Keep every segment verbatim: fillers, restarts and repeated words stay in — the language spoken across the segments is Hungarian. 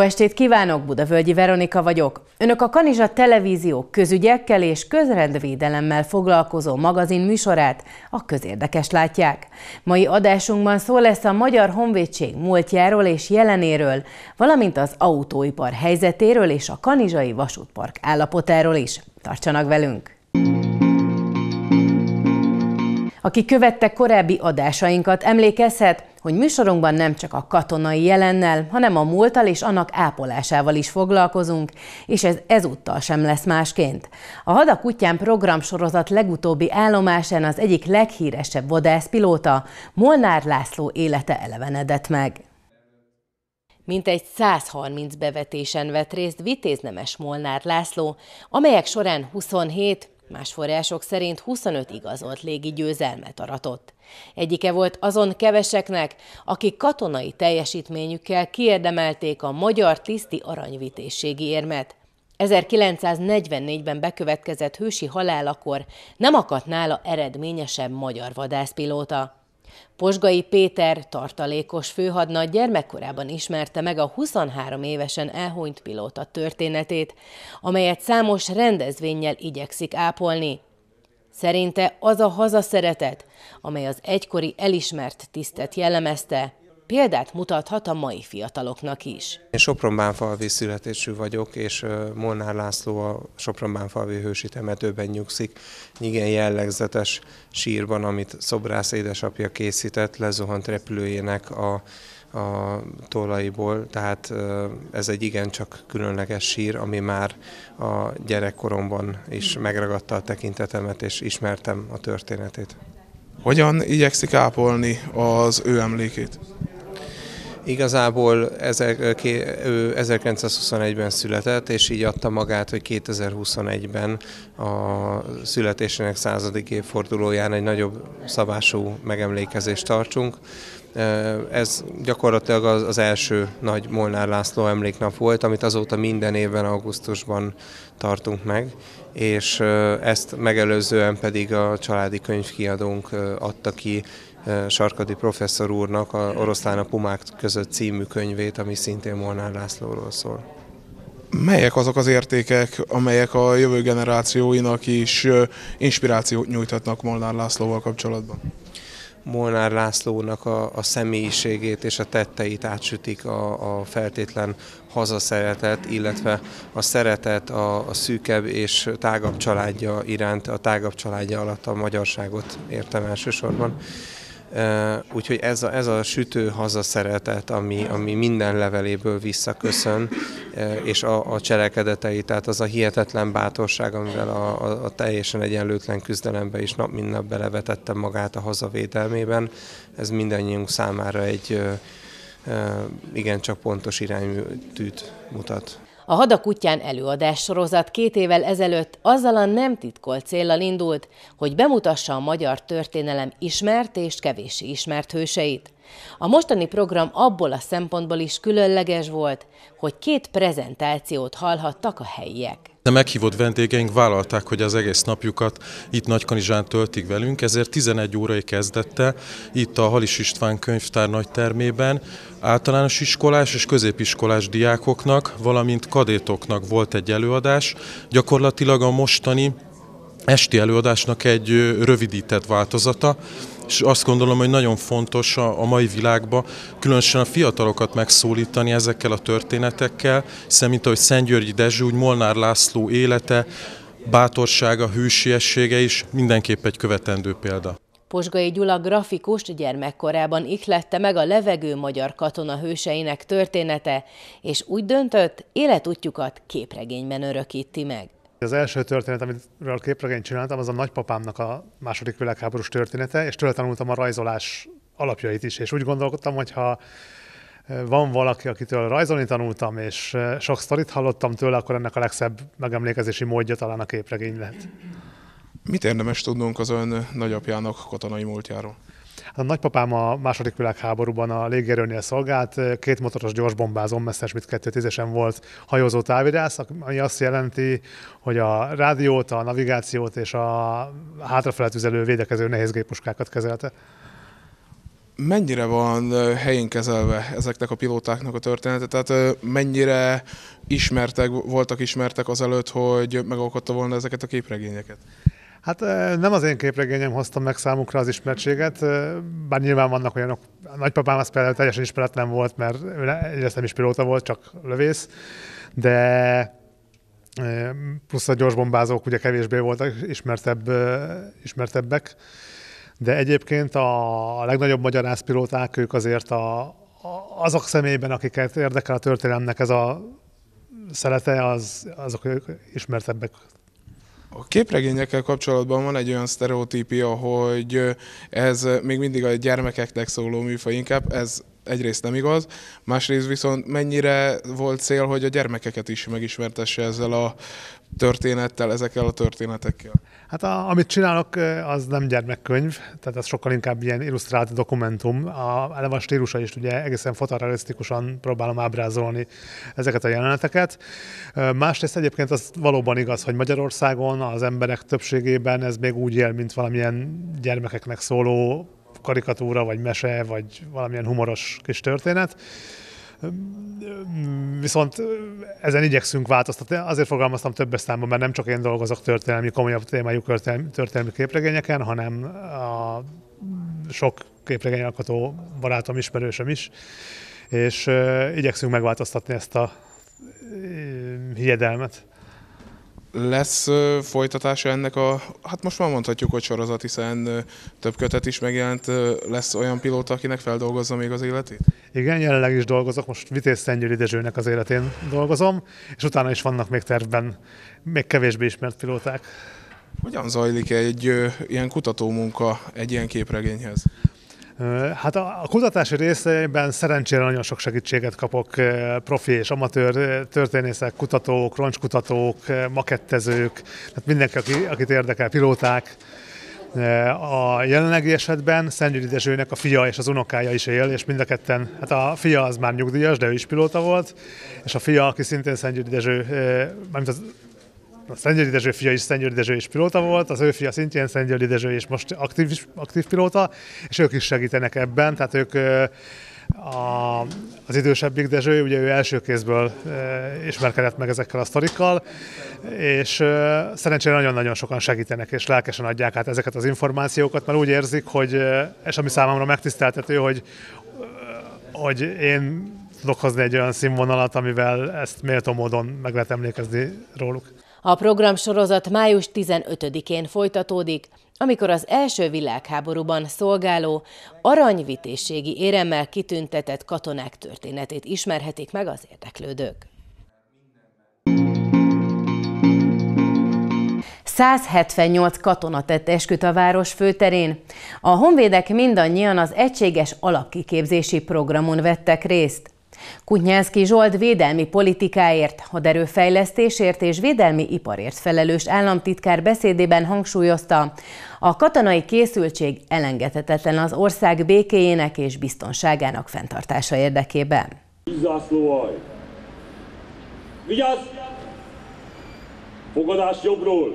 estét kívánok, Budavölgyi Veronika vagyok. Önök a Kanizsa Televízió közügyekkel és közrendvédelemmel foglalkozó magazin műsorát, a Közérdekes látják. Mai adásunkban szó lesz a Magyar Honvédség múltjáról és jelenéről, valamint az autóipar helyzetéről és a kanizsai vasútpark állapotáról is. Tartsanak velünk! Aki követte korábbi adásainkat, emlékezhet, hogy műsorunkban nem csak a katonai jelennel, hanem a múlttal és annak ápolásával is foglalkozunk, és ez ezúttal sem lesz másként. A Hadak útján programsorozat legutóbbi állomásán az egyik leghíresebb vadászpilóta, Molnár László élete elevenedett meg. Mintegy száz harminc bevetésen vett részt Vitéz Nemes Molnár László, amelyek során huszonhét, más források szerint huszonöt igazolt légi győzelmet aratott. Egyike volt azon keveseknek, akik katonai teljesítményükkel kiérdemelték a magyar tiszti aranyvitézségi érmet. ezerkilencszáznegyvennégyben bekövetkezett hősi halálakor nem akadt nála eredményesebb magyar vadászpilóta. Posgai Péter, tartalékos főhadnagy gyermekkorában ismerte meg a huszonhárom évesen elhunyt pilóta történetét, amelyet számos rendezvénnyel igyekszik ápolni. Szerinte az a hazaszeretet, amely az egykori elismert tisztet jellemezte, példát mutathat a mai fiataloknak is. Én Sopron-Bánfalvi születésű vagyok, és Molnár László a Sopron-Bánfalvi hősi temetőben nyugszik. Igen jellegzetes sírban, amit szobrász édesapja készített, lezuhant repülőjének a, a tollaiból. Tehát ez egy igencsak különleges sír, ami már a gyerekkoromban is megragadta a tekintetemet, és ismertem a történetét. Hogyan igyekszik ápolni az ő emlékét? Igazából ő ezerkilencszázhuszonegyben született, és így adta magát, hogy kétezer-huszonegyben a születésének századik évfordulóján egy nagyobb szabású megemlékezést tartsunk. Ez gyakorlatilag az első nagy Molnár László emléknap volt, amit azóta minden évben augusztusban tartunk meg, és ezt megelőzően pedig a családi könyvkiadónk adta ki Sarkadi professzor úrnak a Oroszlán a Pumák között című könyvét, ami szintén Molnár Lászlóról szól. Melyek azok az értékek, amelyek a jövő generációinak is inspirációt nyújthatnak Molnár Lászlóval kapcsolatban? Molnár Lászlónak a, a személyiségét és a tetteit átsütik a, a feltétlen hazaszeretet, illetve a szeretet a, a szűkebb és tágabb családja iránt, a tágabb családja alatt a magyarságot értem elsősorban. Úgyhogy ez a, ez a sütő hazaszeretet, ami, ami minden leveléből visszaköszön, és a, a cselekedetei, tehát az a hihetetlen bátorság, amivel a, a, a teljesen egyenlőtlen küzdelembe is nap mint nap belevetette magát a hazavédelmében, ez mindannyiunk számára egy igencsak pontos iránytűt mutat. A Hadak útján előadássorozat két évvel ezelőtt azzal a nem titkolt céllal indult, hogy bemutassa a magyar történelem ismert és kevéssé ismert hőseit. A mostani program abból a szempontból is különleges volt, hogy két prezentációt hallhattak a helyiek. A meghívott vendégeink vállalták, hogy az egész napjukat itt Nagykanizsán töltik velünk, ezért tizenegy órai kezdette itt a Halis István könyvtár nagytermében általános iskolás és középiskolás diákoknak, valamint kadétoknak volt egy előadás. Gyakorlatilag a mostani esti előadásnak egy rövidített változata, és azt gondolom, hogy nagyon fontos a mai világban különösen a fiatalokat megszólítani ezekkel a történetekkel, hiszen mint ahogy Szentgyörgyi Dezső, úgy Molnár László élete, bátorsága, hősiessége is mindenképp egy követendő példa. Posgai Gyula grafikust gyermekkorában ihlette meg a levegő magyar katona hőseinek története, és úgy döntött, életútjukat képregényben örökíti meg. Az első történet, amiről képregényt csináltam, az a nagypapámnak a második világháborús története, és tőle tanultam a rajzolás alapjait is, és úgy gondolkodtam, hogy ha van valaki, akitől rajzolni tanultam, és sok sztorit hallottam tőle, akkor ennek a legszebb megemlékezési módja talán a képregény lehet. Mit érdemes tudnunk az ön nagyapjának katonai múltjáról? A nagypapám a második világháborúban a légierőnél szolgált, két motoros gyorsbombázón, Messerschmitt kettő tízesen volt hajózó távirász, ami azt jelenti, hogy a rádiót, a navigációt és a hátrafele tüzelő védekező nehézgépuskákat kezelte. mennyire van helyén kezelve ezeknek a pilótáknak a története? Tehát mennyire ismertek, voltak ismertek azelőtt, hogy megalkotta volna ezeket a képregényeket? Hát nem az én képregényem hoztam meg számukra az ismertséget, bár nyilván vannak olyanok, a nagypapám az például teljesen ismeretlen volt, mert egyrészt nem is pilóta volt, csak lövész, de plusz a gyorsbombázók ugye kevésbé voltak ismertebb, ismertebbek, de egyébként a legnagyobb magyarázpilóták, ők azért a, a, azok személyben, akiket érdekel a történelemnek ez a szelete, az, azok ők ismertebbek. A képregényekkel kapcsolatban van egy olyan sztereotípia, hogy ez még mindig a gyermekeknek szóló műfaj inkább, ez egyrészt nem igaz, másrészt viszont mennyire volt cél, hogy a gyermekeket is megismertesse ezzel a történettel, ezekkel a történetekkel? Hát a, amit csinálok, az nem gyermekkönyv, tehát ez sokkal inkább ilyen illusztrált dokumentum. A, eleve a stílusa is ugye egészen fotorealisztikusan próbálom ábrázolni ezeket a jeleneteket. Másrészt egyébként az valóban igaz, hogy Magyarországon az emberek többségében ez még úgy él, mint valamilyen gyermekeknek szóló karikatúra, vagy mese, vagy valamilyen humoros kis történet. Viszont ezen igyekszünk változtatni. Azért fogalmaztam többes számban, mert nem csak én dolgozok történelmi, komolyabb témájú történelmi képregényeken, hanem a sok képregényalkotó barátom, ismerősöm is, és igyekszünk megváltoztatni ezt a hiedelmet. Lesz folytatása ennek a, hát most már mondhatjuk, hogy sorozat, hiszen több kötet is megjelent, lesz olyan pilóta, akinek feldolgozza még az életét? Igen, jelenleg is dolgozok, most Vitéz Szentgyőri Dezsőnek az életén dolgozom, és utána is vannak még tervben még kevésbé ismert pilóták. Hogyan zajlik egy ilyen kutatómunka egy ilyen képregényhez? Hát a kutatási részében szerencsére nagyon sok segítséget kapok, profi és amatőr történészek, kutatók, roncskutatók, makettezők, tehát mindenki, akit érdekel, pilóták. A jelenlegi esetben Szentgyőri Dezsőnek a fia és az unokája is él, és mind a ketten, hát a fia az már nyugdíjas, de ő is pilóta volt, és a fia, aki szintén Szentgyőri Dezső, mármint az A Szentgyőri Dezső fia is Szentgyőri Dezső is pilóta volt, az ő fia szintén Szentgyőri Dezső és most aktív, aktív pilóta, és ők is segítenek ebben, tehát ők a, az idősebbik Dezső, ugye ő első kézből ismerkedett meg ezekkel a sztorikkal, és szerencsére nagyon-nagyon sokan segítenek, és lelkesen adják át ezeket az információkat, mert úgy érzik, hogy, és ami számomra megtiszteltető, hogy, hogy én tudok hozni egy olyan színvonalat, amivel ezt méltó módon meg lehet emlékezni róluk. A programsorozat május tizenötödikén folytatódik, amikor az első világháborúban szolgáló aranyvitézségi éremmel kitüntetett katonák történetét ismerhetik meg az érdeklődők. százhetvennyolc katona tett esküt a város főterén. A honvédek mindannyian az egységes alapkiképzési programon vettek részt. Kutnyánszky Zsolt védelmi politikáért, haderőfejlesztésért és védelmi iparért felelős államtitkár beszédében hangsúlyozta, a katonai készültség elengedhetetlen az ország békéjének és biztonságának fenntartása érdekében. Zászlóalj! Vigyázz! Fogadás jobbról!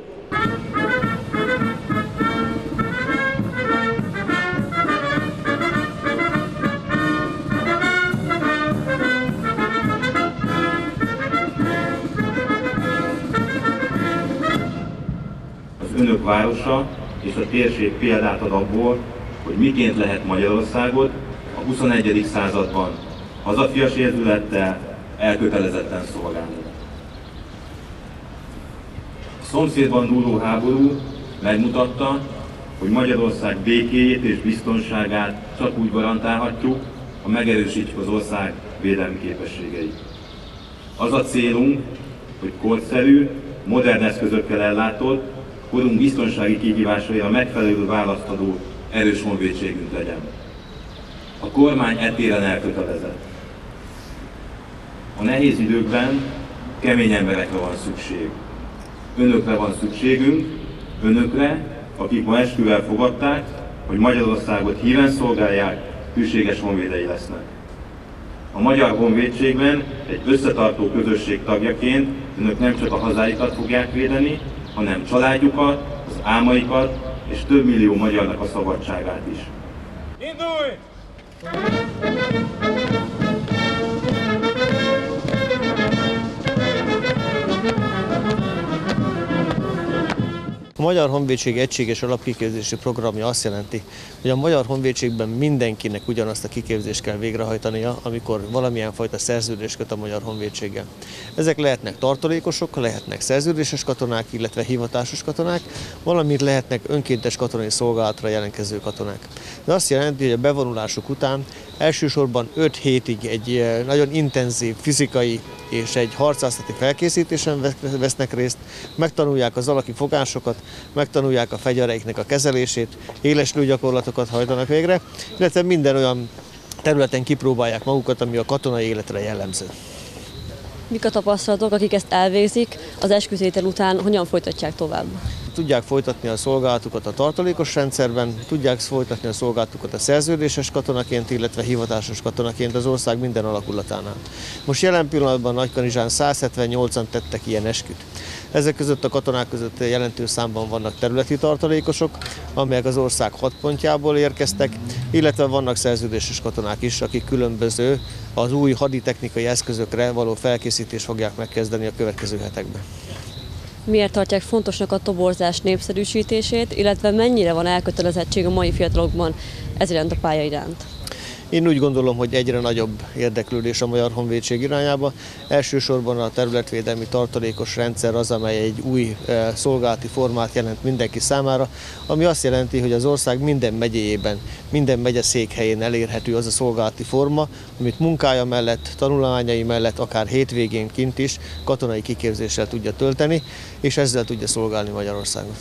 Az önök városa és a térség példát ad abból, hogy miként lehet Magyarországot a huszonegyedik században hazafias érzülettel elkötelezetten szolgálni. A szomszédban dúló háború megmutatta, hogy Magyarország békéjét és biztonságát csak úgy garantálhatjuk, ha megerősítjük az ország védelmi képességeit. Az a célunk, hogy korszerű, modern eszközökkel ellátott, korunk biztonsági kihívásaira megfelelő választ adó erős honvédségünk legyen. A kormány e téren elkötelezett. A nehéz időkben kemény emberekre van szükség. Önökre van szükségünk, önökre, akik ma esküvel fogadták, hogy Magyarországot híven szolgálják, hűséges honvédei lesznek. A Magyar Honvédségben egy összetartó közösség tagjaként önök nem csak a hazáikat fogják védeni, hanem családjukat, az álmaikat és több millió magyarnak a szabadságát is. Indulj! A Magyar Honvédség egységes alapkiképzési programja azt jelenti, hogy a Magyar Honvédségben mindenkinek ugyanazt a kiképzést kell végrehajtania, amikor valamilyen fajta szerződést köt a Magyar Honvédséggel. Ezek lehetnek tartalékosok, lehetnek szerződéses katonák, illetve hivatásos katonák, valamint lehetnek önkéntes katonai szolgálatra jelentkező katonák. Ez azt jelenti, hogy a bevonulásuk után elsősorban öt hétig egy nagyon intenzív fizikai és egy harcászati felkészítésen vesznek részt, megtanulják az alaki fogásokat, megtanulják a fegyvereiknek a kezelését, éleslő gyakorlatokat hajtanak végre, illetve minden olyan területen kipróbálják magukat, ami a katonai életre jellemző. Mik a tapasztalatok, akik ezt elvégzik, az eskütétel után hogyan folytatják tovább? Tudják folytatni a szolgálatukat a tartalékos rendszerben, tudják folytatni a szolgálatukat a szerződéses katonaként, illetve hivatásos katonaként az ország minden alakulatánál. Most jelen pillanatban Nagykanizsán száz hetvennyolcan tettek ilyen esküt. Ezek között a katonák között jelentős számban vannak területi tartalékosok, amelyek az ország hat pontjából érkeztek, illetve vannak szerződéses katonák is, akik különböző az új haditechnikai eszközökre való felkészítést fogják megkezdeni a következő hetekben. Miért tartják fontosnak a toborzás népszerűsítését, illetve mennyire van elkötelezettség a mai fiatalokban ez iránt a pálya iránt? Én úgy gondolom, hogy egyre nagyobb érdeklődés a Magyar Honvédség irányába. Elsősorban a területvédelmi tartalékos rendszer az, amely egy új szolgálati formát jelent mindenki számára, ami azt jelenti, hogy az ország minden megyéjében, minden megye székhelyén elérhető az a szolgálati forma, amit munkája mellett, tanulmányai mellett, akár hétvégén kint is katonai kiképzéssel tudja tölteni, és ezzel tudja szolgálni Magyarországot.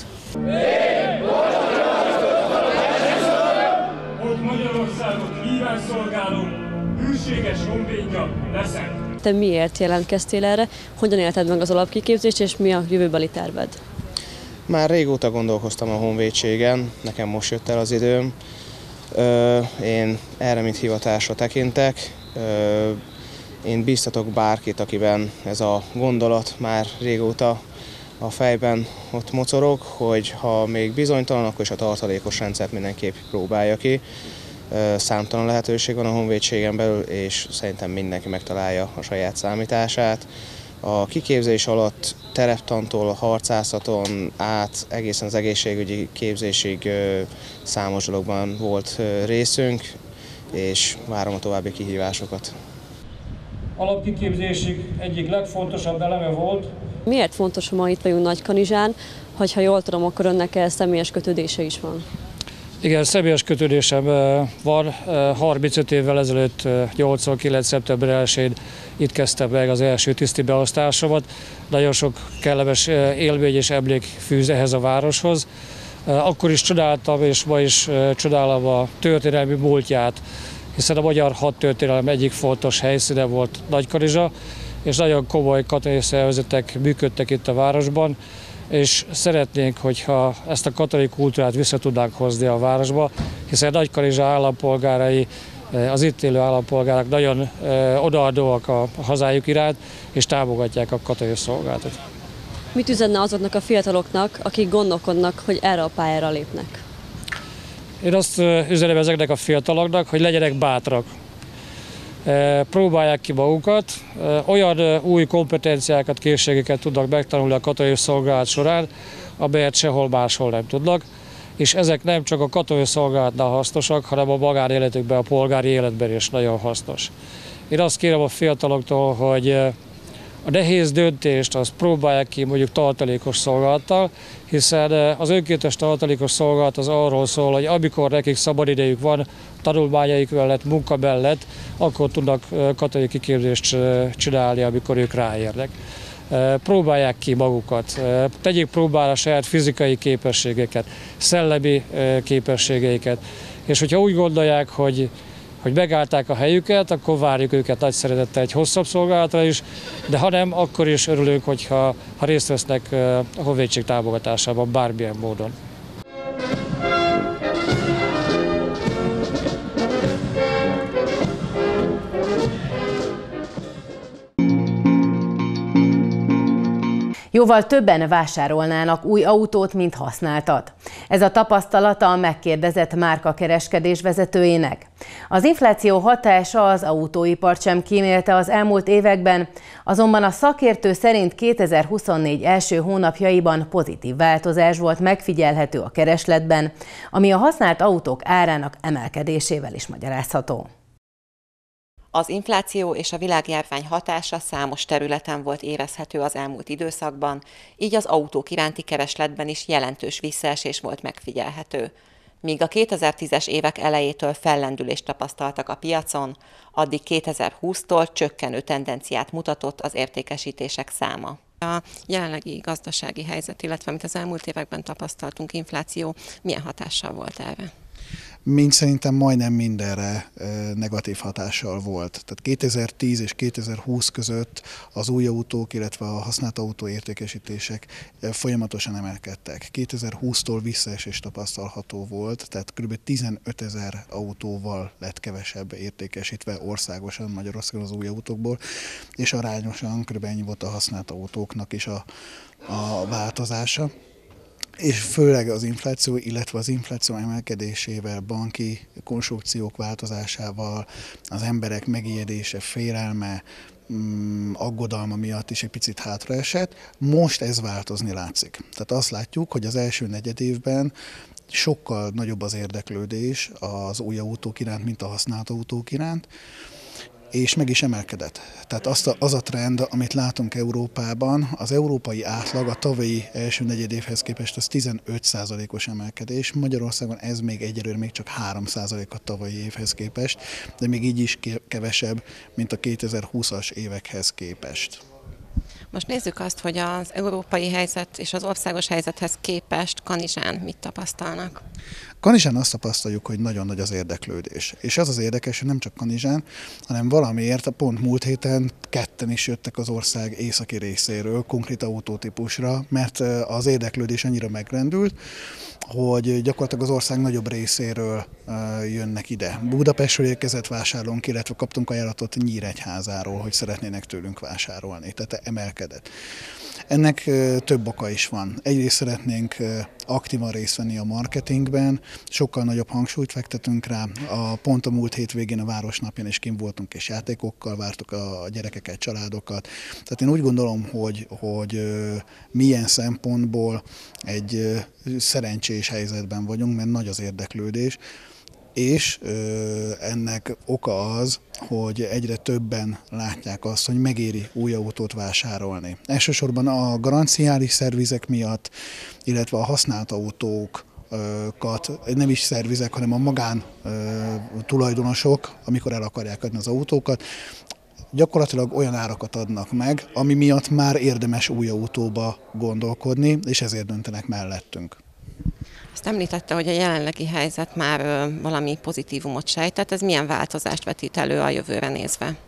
Magyarországot híven szolgáló, hűséges honvédja leszek. Te miért jelentkeztél erre, hogyan élted meg az alapkiképzést, és mi a jövőbeli terved? Már régóta gondolkoztam a honvédségen, nekem most jött el az időm. Én erre mint hivatásra tekintek. Én bíztatok bárkit, akiben ez a gondolat már régóta a fejben ott mocorog, hogy ha még bizonytalan, akkor is a tartalékos rendszert mindenképp próbálja ki. Számtalan lehetőség van a honvédségen belül, és szerintem mindenki megtalálja a saját számítását. A kiképzés alatt tereptantól, a harcászaton át egészen az egészségügyi képzésig számos dologban volt részünk, és várom a további kihívásokat. Alapkiképzésig egyik legfontosabb eleme volt. Miért fontos, hogy ma itt vagyunk Nagykanizsán, hogy ha jól tudom, akkor önnek ez személyes kötődése is van? Igen, személyes kötődésem van. harmincöt évvel ezelőtt, nyolcvankilenc szeptember elsején itt kezdtem meg az első tiszti beosztásomat. Nagyon sok kellemes élmény és emlék fűz ehhez a városhoz. Akkor is csodáltam, és ma is csodálom a történelmi múltját, hiszen a magyar hadtörténelem egyik fontos helyszíne volt Nagykanizsa, és nagyon komoly katonai szervezetek működtek itt a városban, és szeretnénk, hogyha ezt a katonai kultúrát vissza tudnánk hozni a városba, hiszen Nagykanizsa állampolgárai, az itt élő állampolgárok nagyon odaadóak a hazájuk iránt, és támogatják a katonai szolgálatot. Mit üzenne azoknak a fiataloknak, akik gondolkodnak, hogy erre a pályára lépnek? Én azt üzenem ezeknek a fiataloknak, hogy legyenek bátrak. Próbálják ki magukat, olyan új kompetenciákat, készségeket tudnak megtanulni a katonai szolgálat során, amelyet sehol máshol nem tudnak, és ezek nem csak a katonai szolgálatnál hasznosak, hanem a magánéletükben, a polgári életben is nagyon hasznos. Én azt kérem a fiataloktól, hogy a nehéz döntést azt próbálják ki mondjuk tartalékos szolgálattal, hiszen az önkéntes tartalékos szolgálat az arról szól, hogy amikor nekik szabadidejük van, tanulmányaik mellett, munka mellett, akkor tudnak katonai kiképzést csinálni, amikor ők ráérnek. Próbálják ki magukat, tegyék próbára saját fizikai képességeket, szellemi képességeiket, és hogyha úgy gondolják, hogy hogy megállták a helyüket, akkor várjuk őket nagy szeretettel egy hosszabb szolgálatra is, de ha nem, akkor is örülünk, hogyha ha részt vesznek a honvédség támogatásában bármilyen módon. Jó Jóval többen vásárolnának új autót, mint használtat. Ez a tapasztalata a megkérdezett márkakereskedés vezetőjének. Az infláció hatása az autóipart sem kímélte az elmúlt években, azonban a szakértő szerint kétezer-huszonnégy első hónapjaiban pozitív változás volt megfigyelhető a keresletben, ami a használt autók árának emelkedésével is magyarázható. Az infláció és a világjárvány hatása számos területen volt érezhető az elmúlt időszakban, így az autók iránti keresletben is jelentős visszaesés volt megfigyelhető. Míg a kétezer-tízes évek elejétől fellendülést tapasztaltak a piacon, addig kétezer-húsztól csökkenő tendenciát mutatott az értékesítések száma. A jelenlegi gazdasági helyzet, illetve amit az elmúlt években tapasztaltunk, infláció, milyen hatással volt erre? Mind szerintem majdnem mindenre negatív hatással volt. Tehát kétezer-tíz és kétezer-húsz között az új autók, illetve a használt autó értékesítések folyamatosan emelkedtek. kétezer-húsztól visszaesés tapasztalható volt, tehát kb. tizenötezer autóval lett kevesebb értékesítve országosan Magyarországon az új autókból, és arányosan kb. Ennyi volt a használt autóknak is a, a változása. És főleg az infláció, illetve az infláció emelkedésével, banki konstrukciók változásával, az emberek megijedése, félelme, aggodalma miatt is egy picit hátraesett. Most ez változni látszik. Tehát azt látjuk, hogy az első negyedévben sokkal nagyobb az érdeklődés az új autók iránt, mint a használt autók iránt, és meg is emelkedett. Tehát az a, az a trend, amit látunk Európában, az európai átlag a tavalyi első negyedévhez képest az tizenöt százalékos emelkedés. Magyarországon ez még egyelőre még csak három százalék a tavalyi évhez képest, de még így is kevesebb, mint a kétezer-húszas évekhez képest. Most nézzük azt, hogy az európai helyzet és az országos helyzethez képest Kanizsán mit tapasztalnak? Kanizsán azt tapasztaljuk, hogy nagyon nagy az érdeklődés. És az az érdekes, hogy nem csak Kanizsán, hanem valamiért pont múlt héten ketten is jöttek az ország északi részéről konkrét autótípusra, mert az érdeklődés annyira megrendült, hogy gyakorlatilag az ország nagyobb részéről jönnek ide. Budapestről érkezett vásárlónk, illetve kaptunk ajánlatot Nyíregyházáról, hogy szeretnének tőlünk vásárolni, tehát emelkedett. Ennek több oka is van. Egyrészt szeretnénk aktívan részt venni a marketingben, sokkal nagyobb hangsúlyt fektetünk rá. A pont a múlt hétvégén a Városnapján is kint voltunk, és játékokkal vártuk a gyerekeket, családokat. Tehát én úgy gondolom, hogy, hogy milyen szempontból egy szerencsés helyzetben vagyunk, mert nagy az érdeklődés. És ö, ennek oka az, hogy egyre többen látják azt, hogy megéri új autót vásárolni. Elsősorban a garanciális szervizek miatt, illetve a használt autókat, nem is szervizek, hanem a magán ö, tulajdonosok, amikor el akarják adni az autókat, gyakorlatilag olyan árakat adnak meg, ami miatt már érdemes új autóba gondolkodni, és ezért döntenek mellettünk. Azt említette, hogy a jelenlegi helyzet már valami pozitívumot sejtett, ez milyen változást vetít elő a jövőre nézve?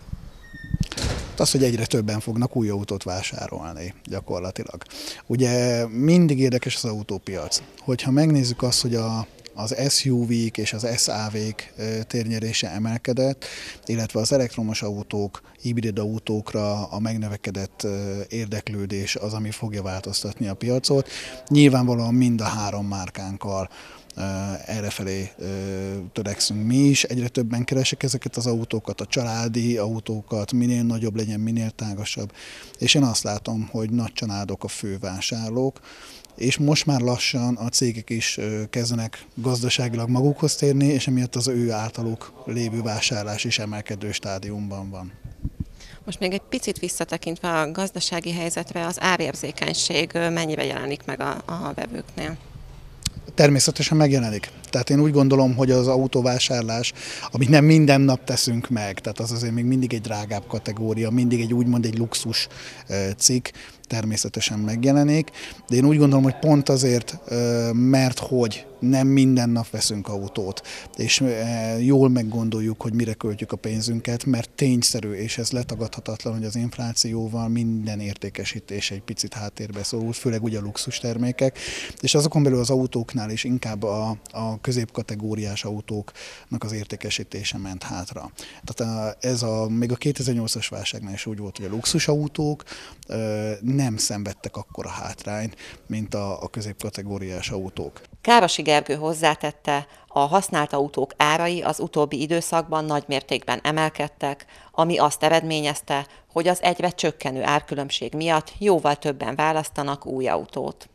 Az, hogy egyre többen fognak új autót vásárolni gyakorlatilag. Ugye mindig érdekes az autópiac. Hogyha megnézzük azt, hogy a az es u vé-k és az es á vé-k térnyerése emelkedett, illetve az elektromos autók, hibrid autókra a megnövekedett érdeklődés az, ami fogja változtatni a piacot. Nyilvánvalóan mind a három márkánkkal errefelé törekszünk mi is. Egyre többen keresek ezeket az autókat, a családi autókat, minél nagyobb legyen, minél tágasabb. És én azt látom, hogy nagy családok a fő vásárlók, és most már lassan a cégek is kezdenek gazdaságilag magukhoz térni, és emiatt az ő általuk lévő vásárlás is emelkedő stádiumban van. Most még egy picit visszatekintve a gazdasági helyzetre, az árérzékenység mennyire jelenik meg a, a vevőknél? Természetesen megjelenik. Tehát én úgy gondolom, hogy az autóvásárlás, amit nem minden nap teszünk meg, tehát az azért még mindig egy drágább kategória, mindig egy úgymond egy luxus cikk, természetesen megjelenik, de én úgy gondolom, hogy pont azért, mert hogy nem minden nap veszünk autót, és jól meggondoljuk, hogy mire költjük a pénzünket, mert tényszerű, és ez letagadhatatlan, hogy az inflációval minden értékesítés egy picit háttérbe szorult, főleg ugye a luxus termékek, és azokon belül az autóknál is inkább a, a a középkategóriás autóknak az értékesítése ment hátra. Tehát ez a, még a kétezer-nyolcas válságnál is úgy volt, hogy a luxusautók nem szenvedtek akkora hátrányt, mint a, a középkategóriás autók. Károsi Gergő hozzátette, a használt autók árai az utóbbi időszakban nagy mértékben emelkedtek, ami azt eredményezte, hogy az egyre csökkenő árkülönbség miatt jóval többen választanak új autót.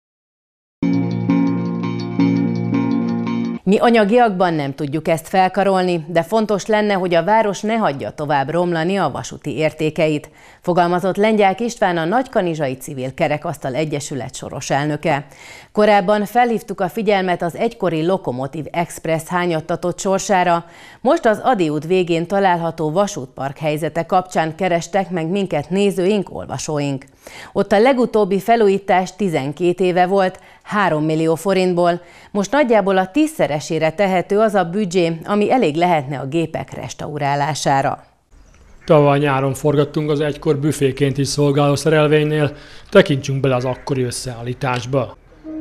Mi anyagiakban nem tudjuk ezt felkarolni, de fontos lenne, hogy a város ne hagyja tovább romlani a vasúti értékeit, fogalmazott Lengyák István, a Nagykanizsai Civil Kerekasztal Egyesület soros elnöke. Korábban felhívtuk a figyelmet az egykori Lokomotív Express hányattatott sorsára, most az Ady út végén található vasútpark helyzete kapcsán kerestek meg minket nézőink, olvasóink. Ott a legutóbbi felújítás tizenkét éve volt, három millió forintból, most nagyjából a tízszeresére tehető az a büdzsé, ami elég lehetne a gépek restaurálására. Tavaly nyáron forgattunk az egykor büféként is szolgáló szerelvénynél, tekintsünk bele az akkori összeállításba.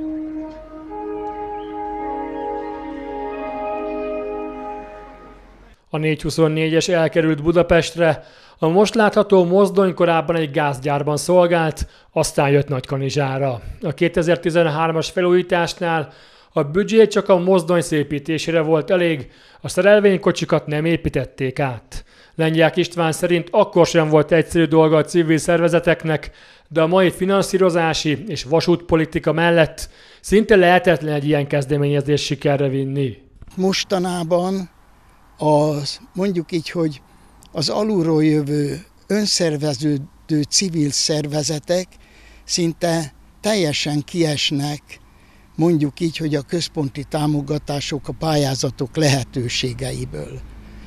A négyszázhuszonnégyes elkerült Budapestre, a most látható mozdony korábban egy gázgyárban szolgált, aztán jött Nagykanizsára. A kétezer-tizenhármas felújításnál a büdzsé csak a mozdony szépítésére volt elég, a szerelvénykocsikat nem építették át. Lengyák István szerint akkor sem volt egyszerű dolga a civil szervezeteknek, de a mai finanszírozási és vasútpolitika mellett szinte lehetetlen egy ilyen kezdeményezést sikerre vinni. Mostanában az, mondjuk így, hogy az alulról jövő önszerveződő civil szervezetek szinte teljesen kiesnek, mondjuk így, hogy a központi támogatások, a pályázatok lehetőségeiből.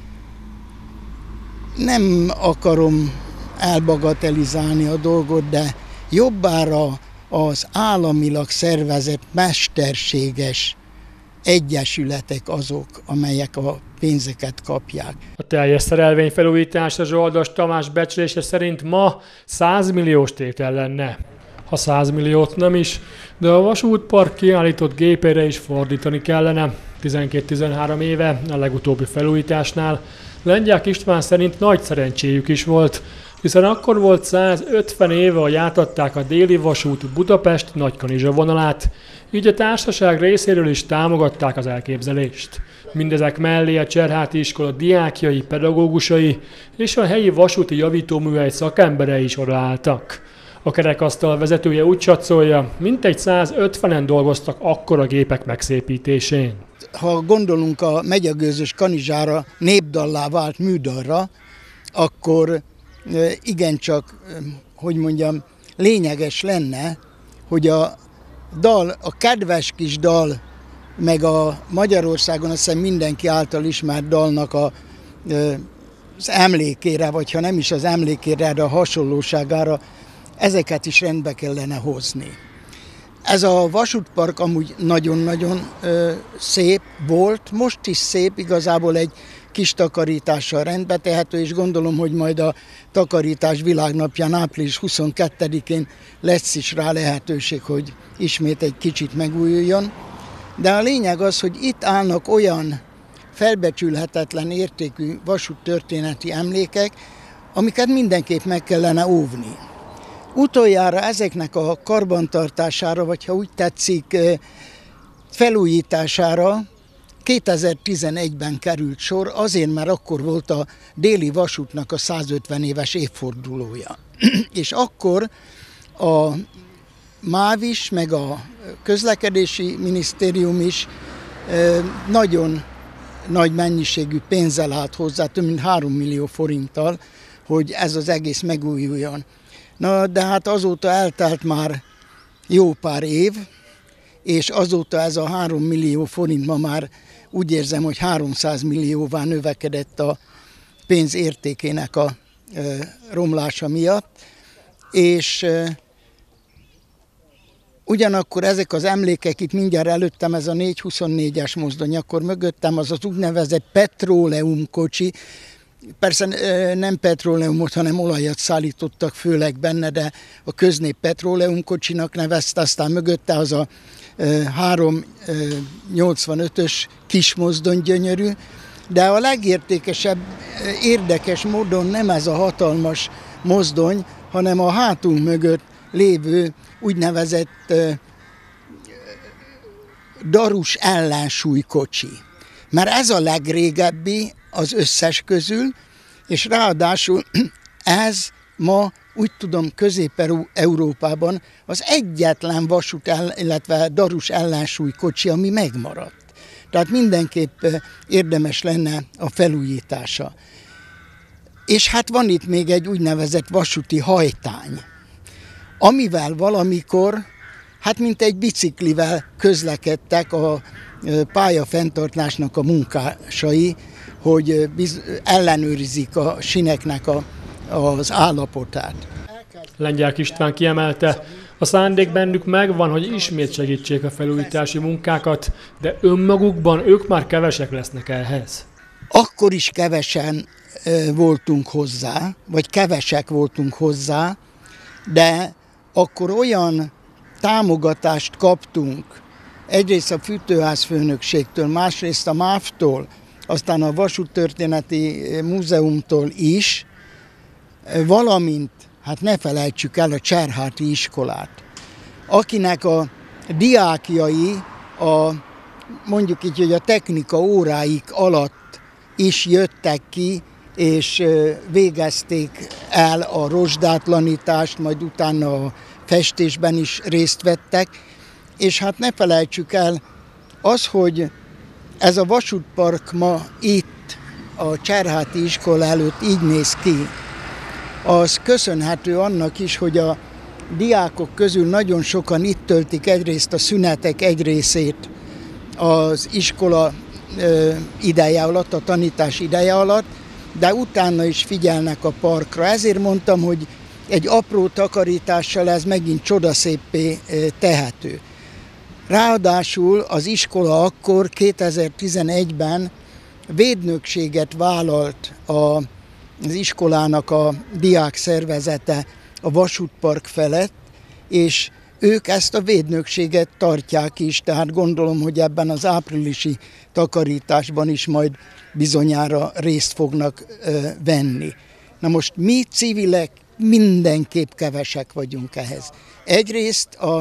Nem akarom elbagatelizálni a dolgot, de jobbára az államilag szervezett mesterséges egyesületek azok, amelyek a pénzeket kapják. A teljes szerelvényfelújításra Zsoldos Tamás becslése szerint ma száz milliós tétel lenne. Ha száz milliót nem is, de a vasútpark kiállított gépére is fordítani kellene. tizenkét-tizenhárom éve a legutóbbi felújításnál Lengyák István szerint nagy szerencséjük is volt, hiszen akkor volt százötven éve, hogy átadták a déli vasút Budapest-Nagykanizsa vonalát, így a társaság részéről is támogatták az elképzelést. Mindezek mellé a Cserháti iskola diákjai, pedagógusai és a helyi vasúti javítóműhely szakemberei is odaálltak. A kerekasztal vezetője úgy satszolja, mintegy százötvenen dolgoztak akkor a gépek megszépítésén. Ha gondolunk a megyegőzös Kanizsára, népdallá vált műdalra, akkor igencsak, hogy mondjam, lényeges lenne, hogy a dal, a kedves kis dal, meg a Magyarországon azt hiszem mindenki által ismert dalnak a, az emlékére, vagy ha nem is az emlékére, de a hasonlóságára, ezeket is rendbe kellene hozni. Ez a vasútpark amúgy nagyon-nagyon szép volt, most is szép, igazából egy kis takarítással rendbe tehető, és gondolom, hogy majd a takarítás világnapján április huszonkettedikén lesz is rá lehetőség, hogy ismét egy kicsit megújuljon. De a lényeg az, hogy itt állnak olyan felbecsülhetetlen értékű vasúttörténeti emlékek, amiket mindenképp meg kellene óvni. Utoljára ezeknek a karbantartására, vagy ha úgy tetszik, felújítására kétezer-tizenegyben került sor, azért, mert akkor volt a déli vasútnak a százötven éves évfordulója. És akkor a MÁV is, meg a közlekedési minisztérium is nagyon nagy mennyiségű pénzzel állt hozzá, több mint három millió forinttal, hogy ez az egész megújuljon. Na, de hát azóta eltelt már jó pár év, és azóta ez a három millió forint ma már úgy érzem, hogy háromszáz millióvá növekedett a pénz értékének a e, romlása miatt, és e, ugyanakkor ezek az emlékek, itt mindjárt előttem ez a négyszázhuszonnégyes mozdony, akkor mögöttem az az úgynevezett petróleumkocsi. Persze nem petróleumot, hanem olajat szállítottak főleg benne, de a köznép petróleumkocsinak nevezte, aztán mögötte az a három nyolcvanötös kis mozdony gyönyörű, de a legértékesebb, érdekes módon nem ez a hatalmas mozdony, hanem a hátunk mögött lévő úgynevezett darus ellensúlykocsi. Mert ez a legrégebbi az összes közül, és ráadásul ez ma úgy tudom Közép-Európában az egyetlen vasút, illetve darus ellensúlykocsi, ami megmaradt. Tehát mindenképp érdemes lenne a felújítása. És hát van itt még egy úgynevezett vasúti hajtány, amivel valamikor, hát mint egy biciklivel közlekedtek a pályafenntartásnak a munkásai, hogy ellenőrizik a sineknek a, az állapotát. Lengyel István kiemelte, a szándék bennük megvan, hogy ismét segítsék a felújítási munkákat, de önmagukban ők már kevesek lesznek ehhez. Akkor is kevesen voltunk hozzá, vagy kevesek voltunk hozzá, de akkor olyan támogatást kaptunk, egyrészt a Fűtőházfőnökségtől, másrészt a MÁV-tól, aztán a Vasúttörténeti Múzeumtól is, valamint, hát ne felejtsük el a Cserháti iskolát, akinek a diákjai a, mondjuk így, hogy a technika óráik alatt is jöttek ki, és végezték el a rozsdátlanítást, majd utána a festésben is részt vettek, és hát ne felejtsük el az, hogy ez a vasútpark ma itt, a Cserháti iskola előtt így néz ki, az köszönhető annak is, hogy a diákok közül nagyon sokan itt töltik egyrészt a szünetek egy részét az iskola ideje alatt, a tanítás ideje alatt, de utána is figyelnek a parkra. Ezért mondtam, hogy egy apró takarítással ez megint csodaszéppé tehető. Ráadásul az iskola akkor kétezer-tizenegyben védnökséget vállalt a, az iskolának a diák szervezete a vasútpark felett, és ők ezt a védnökséget tartják is, tehát gondolom, hogy ebben az áprilisi takarításban is majd bizonyára részt fognak ö, venni. Na most mi civilek mindenképp kevesek vagyunk ehhez. Egyrészt a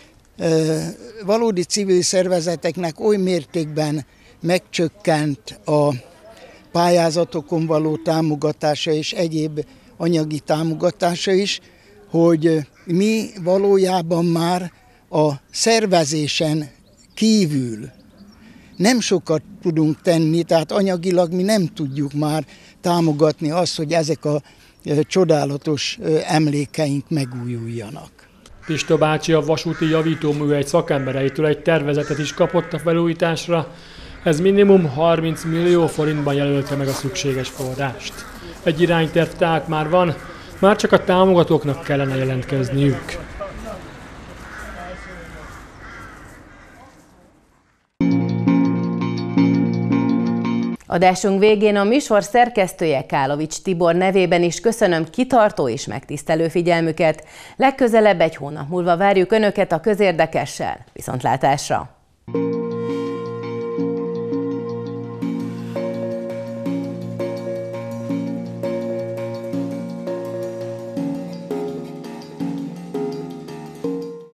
ö, valódi civil szervezeteknek oly mértékben megcsökkent a pályázatokon való támogatása és egyéb anyagi támogatása is, hogy mi valójában már a szervezésen kívül nem sokat tudunk tenni, tehát anyagilag mi nem tudjuk már támogatni azt, hogy ezek a csodálatos emlékeink megújuljanak. Pista bácsi a vasúti javítóművegy szakembereitől egy tervezetet is kapott a felújításra. Ez minimum harminc millió forintban jelölte meg a szükséges forrást. Egy irányterv tehát már van, már csak a támogatóknak kellene jelentkezniük. Adásunk végén a műsor szerkesztője Kálovics Tibor nevében is köszönöm kitartó és megtisztelő figyelmüket. Legközelebb egy hónap múlva várjuk Önöket a közérdekessel. Viszontlátásra!